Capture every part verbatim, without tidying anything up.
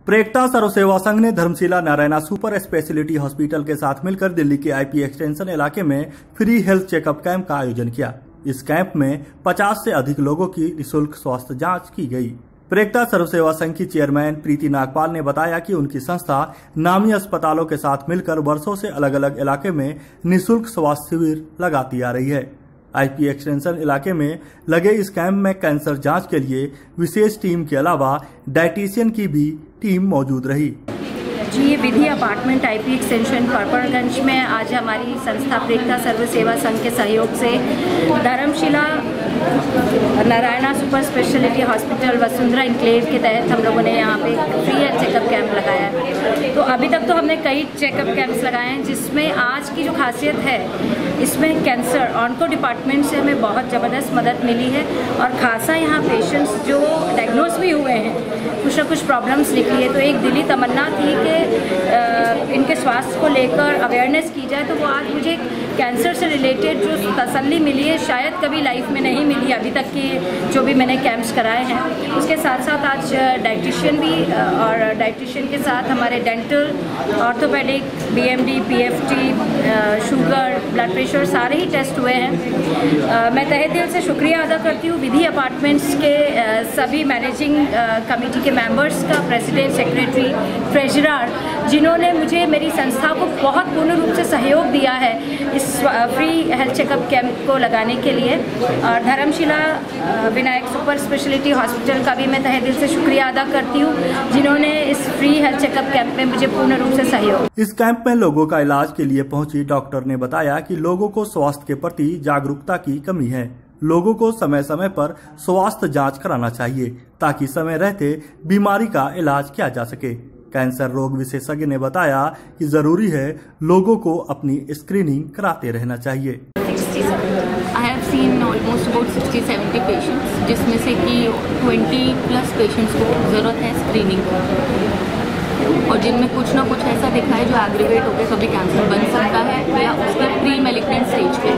प्रेक्टा सर्व सेवा संघ ने Dharamshila Narayana super speciality hospital के साथ मिलकर दिल्ली के आईपी एक्सटेंशन इलाके में फ्री हेल्थ चेकअप कैंप का आयोजन किया। इस कैंप में पचास से अधिक लोगों की निःशुल्क स्वास्थ्य जांच की गई। प्रेक्टा सर्व सेवा संघ की चेयरमैन प्रीति नागपाल ने बताया कि उनकी संस्था नामी अस्पतालों के साथ मिलकर वर्षों से अलग अलग इलाके में निःशुल्क स्वास्थ्य शिविर लगाती आ रही है। आईपी एक्सटेंशन इलाके में लगे इस कैंप में कैंसर जांच के लिए विशेष टीम के अलावा डाइटिशियन की भी टीम मौजूद रही। जी, ये Vidhi apartment IP extension Patparganj में आज हमारी संस्था प्रेक्टा सर्व सेवा संघ के सहयोग से Dharamshila Narayana super speciality hospital Vasundhara enclave के तहत हम लोगों ने यहाँ पे फ्री हेल्थ चेकअप कैंप लगाया है। तो अभी तक तो हमने कई चेकअप कैंप्स लगाए हैं, जिसमें आज की जो खासियत है इसमें कैंसर ऑन्को डिपार्टमेंट से हमें बहुत ज़बरदस्त मदद मिली है और खासा यहाँ पेशेंट्स जो डायग्नोज भी हुए हैं कुछ ना कुछ प्रॉब्लम्स निकली है। तो एक दिली तमन्ना थी कि इनके स्वास्थ्य को लेकर अवेयरनेस की जाए। तो वो आज मुझे कैंसर से रिलेटेड जो तसल्ली मिली है शायद कभी लाइफ में नहीं मिली अभी तक की जो भी मैंने कैंप्स कराए हैं। उसके साथ साथ आज डाइटिशियन भी और डाइटिशियन के साथ हमारे dental, orthopaedic, BMD, PFT, sugar, blood pressure सारे ही टेस्ट हुए हैं। मैं तहे दिल से शुक्रिया अदा करती हूँ विधि अपार्टमेंट्स के सभी मैनेजिंग कमेटी के मेंबर्स का, प्रेसिडेंट, सेक्रेटरी, ट्रेजरर, जिन्होंने मुझे मेरी संस्था को बहुत पूर्ण रूप से सहयोग दिया है इस फ्री हेल्थ चेकअप कैंप को लगाने के लिए। और Dharamshila Vinayak super speciality hospital का भी मैं तहे दिल से शुक्रिया अदा करती हूँ, जिन्होंने इस फ्री हेल्थ चेकअप कैंप में मुझे पूर्ण रूप से सहयोग। इस कैंप में लोगों का इलाज के लिए पहुंची डॉक्टर ने बताया कि लोगों को स्वास्थ्य के प्रति जागरूकता की कमी है। लोगों को समय समय पर स्वास्थ्य जांच कराना चाहिए ताकि समय रहते बीमारी का इलाज किया जा सके। कैंसर रोग विशेषज्ञ ने बताया कि जरूरी है लोगों को अपनी स्क्रीनिंग कराते रहना चाहिए। I have seen almost about sixty seventy patients, जिसमें से कि twenty plus patients को ज़रूरत है स्क्रीनिंग की, और जिनमें कुछ ना कुछ ऐसा दिखा है जो एग्रीवेट होकर कभी कैंसर बन सकता है या उसके प्री मैलिग्नेंट स्टेज पे।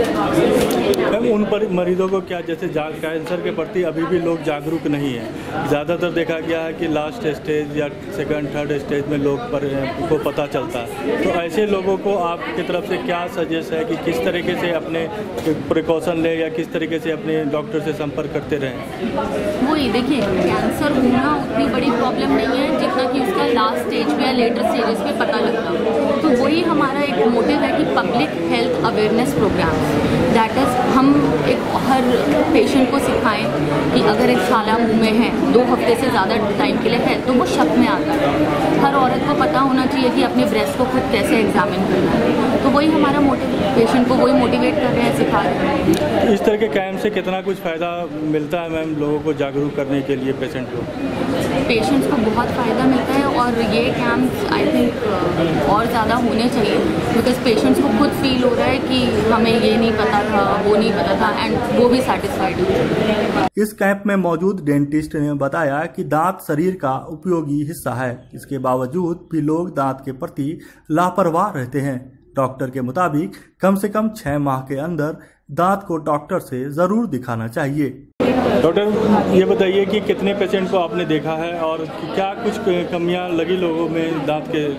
उन पर मरीजों को क्या, जैसे कैंसर के प्रति अभी भी लोग जागरूक नहीं है। ज़्यादातर देखा गया है कि लास्ट स्टेज या सेकंड थर्ड स्टेज में लोग पर को पता चलता है। तो ऐसे लोगों को आपकी तरफ से क्या सजेस्ट है कि किस तरीके से अपने प्रिकॉशन लें या किस तरीके से अपने डॉक्टर से संपर्क करते रहें? वही देखिए, कैंसर होना उतनी बड़ी प्रॉब्लम नहीं है जितना कि उसका लास्ट स्टेज पे या लेटर स्टेजेस पे पता लगता है। तो वही हमारा एक मोटिव है कि public health awareness programme, that is हम एक हर पेशेंट को सिखाएं कि अगर एक छाला मुंह में है दो हफ्ते से ज़्यादा टाइम के लिए है तो वो शक में आता है। हर औरत को पता होना चाहिए कि अपने ब्रेस्ट को खुद कैसे एग्जामिन करना है। तो वही हमारा मोटिव, पेशेंट को वही मोटिवेट कर रहे हैं, सिखा रहे हैं। इस तरह के कैंप से कितना कुछ फ़ायदा मिलता है मैम लोगों को जागरूक करने के लिए? पेशेंट को पेशेंट्स को बहुत फ़ायदा मिलता है और ये कैंप्स आई थिंक और ज़्यादा होने चाहिए, बिकॉज पेशेंट्स को खुद फील हो रहा है कि हमें ये नहीं पता था, वो नहीं पता था, एंड वो भी सेटिस्फाइड हो। इस कैंप में मौजूद डेंटिस्ट ने बताया कि दांत शरीर का उपयोगी हिस्सा है, इसके बावजूद भी लोग दांत के प्रति लापरवाह रहते हैं। डॉक्टर के मुताबिक कम से कम छह माह के अंदर दांत को डॉक्टर से जरूर दिखाना चाहिए। डॉक्टर ये बताइए कि कितने पेशेंट को आपने देखा है और क्या कुछ कमियां लगी लोगों में दांत के?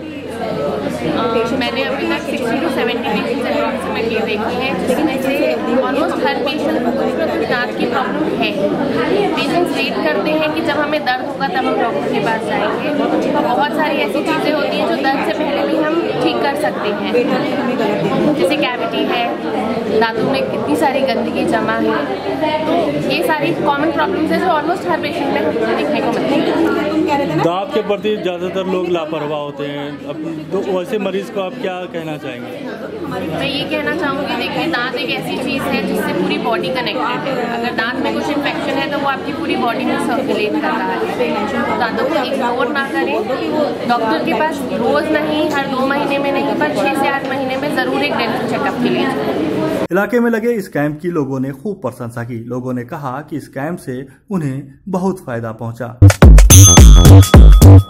Uh, मैंने अभी तक sixty to seventy patients approximately देखी है, जिसमें से ऑलमोस्ट हर पेशेंट को कुछ ना कुछ दांत की प्रॉब्लम है। पेशेंट्स वेट करते हैं कि जब हमें दर्द होगा तब हम डॉक्टर के पास जाएंगे, तो बहुत सारी ऐसी चीज़ें होती हैं जो दर्द से पहले भी हम ठीक कर सकते हैं, जैसे कैविटी है, दांतों में कितनी सारी गंदगी जमा है। तो ये सारी कॉमन प्रॉब्लम्स हैं जो ऑलमोस्ट हर पेशेंट में देखने को मिलती है। दांत के प्रति ज़्यादातर लोग लापरवाह होते हैं, अब तो वैसे मरीज को आप क्या कहना चाहेंगे? मैं ये कहना चाहूँगी, देखिए दांत एक ऐसी चीज़ है जिससे पूरी बॉडी कनेक्टेड है। अगर दांत में कुछ इन्फेक्शन है तो वो आपकी पूरी बॉडी में सर्कुलेट कर रहा है। दांतों को इग्नोर ना करें, डॉक्टर के पास रोज़ नहीं, हर दो महीने में नहीं, पर छः से आठ महीने में ज़रूर एक डेंटल चेकअप के लिए जाएं। इलाके में लगे इस कैंप की लोगों ने खूब प्रशंसा की। लोगों ने कहा कि इस कैंप से उन्हें बहुत फायदा पहुंचा।